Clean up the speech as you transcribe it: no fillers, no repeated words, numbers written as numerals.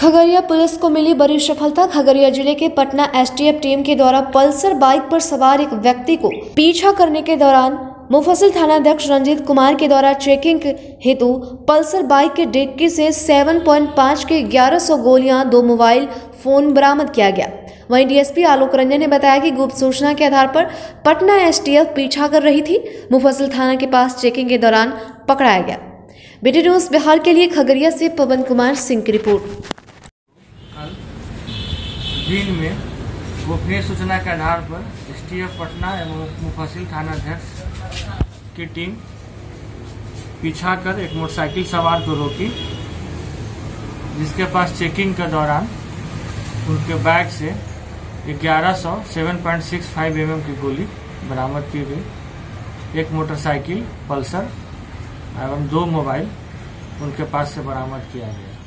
Khagaria police को मिली बड़ी सफलता। खगड़िया जिले के पटना एसटीएफ टीम के द्वारा पल्सर बाइक पर सवार एक व्यक्ति को पीछा करने के दौरान मुफस्सिल थानाध्यक्ष रंजीत कुमार के द्वारा चेकिंग हेतु पल्सर बाइक के डिक्की से 7.5 के 1100 गोलियां, 2 मोबाइल फोन बरामद किया गया। वहीं डीएसपी आलोक रंजन ने बताया कि गुप्त सूचना के आधार पर पटना एसटीएफ पीछा कर रही थी। मुफस्सिल थाना के पास चेकिंग के दौरान पकड़ाया गया। बीटी न्यूज़ बिहार के लिए खगड़िया से पवन कुमार सिंह की रिपोर्ट। दिन में गोपनीय सूचना के आधार पर एसटीएफ पटना एवं मुफस्सिल थानाध्यक्ष की टीम पीछा कर एक मोटरसाइकिल सवार को रोकी, जिसके पास चेकिंग के दौरान उनके बैग से 1100 7.65 mm की गोली बरामद की गई। एक मोटरसाइकिल पल्सर एवं 2 मोबाइल उनके पास से बरामद किया गया।